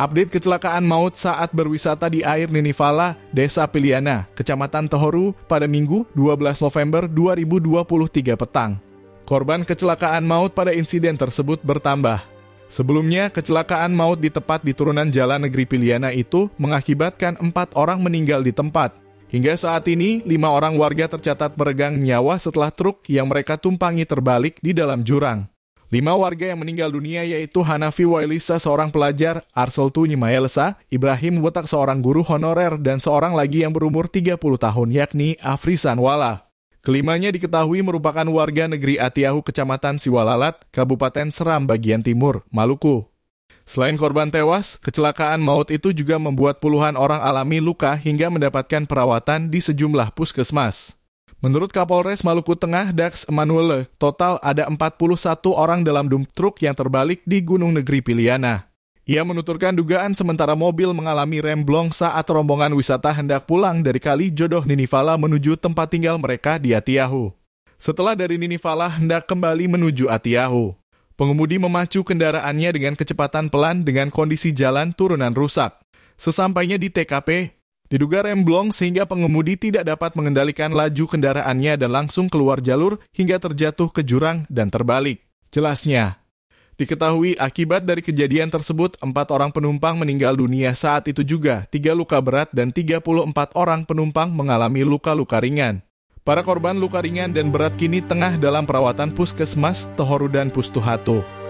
Update kecelakaan maut saat berwisata di air Ninifala, Desa Piliana, Kecamatan Tohoru pada Minggu 12 November 2023 petang. Korban kecelakaan maut pada insiden tersebut bertambah. Sebelumnya, kecelakaan maut di tepat di turunan jalan negeri Piliana itu mengakibatkan 4 orang meninggal di tempat. Hingga saat ini, 5 orang warga tercatat meregang nyawa setelah truk yang mereka tumpangi terbalik di dalam jurang. 5 warga yang meninggal dunia yaitu Hanafi Wailisa seorang pelajar, Arseltu Nyimaelsa, Ibrahim Wetak seorang guru honorer, dan seorang lagi yang berumur 30 tahun yakni Afrisan Wala. Kelimanya diketahui merupakan warga negeri Atiahu Kecamatan Siwalalat, Kabupaten Seram bagian timur, Maluku. Selain korban tewas, kecelakaan maut itu juga membuat puluhan orang alami luka hingga mendapatkan perawatan di sejumlah puskesmas. Menurut Kapolres Maluku Tengah, Dax Emanuele, total ada 41 orang dalam dump truk yang terbalik di Gunung Negeri Piliana. Ia menuturkan dugaan sementara mobil mengalami remblong saat rombongan wisata hendak pulang dari Kali Jodoh Ninifala menuju tempat tinggal mereka di Atiahu. Setelah dari Ninifala hendak kembali menuju Atiahu, pengemudi memacu kendaraannya dengan kecepatan pelan dengan kondisi jalan turunan rusak. Sesampainya di TKP, diduga remblong sehingga pengemudi tidak dapat mengendalikan laju kendaraannya dan langsung keluar jalur hingga terjatuh ke jurang dan terbalik. Jelasnya, diketahui akibat dari kejadian tersebut 4 orang penumpang meninggal dunia saat itu juga, 3 luka berat dan 34 orang penumpang mengalami luka-luka ringan. Para korban luka ringan dan berat kini tengah dalam perawatan Puskesmas Tohoru dan Pustuhatu.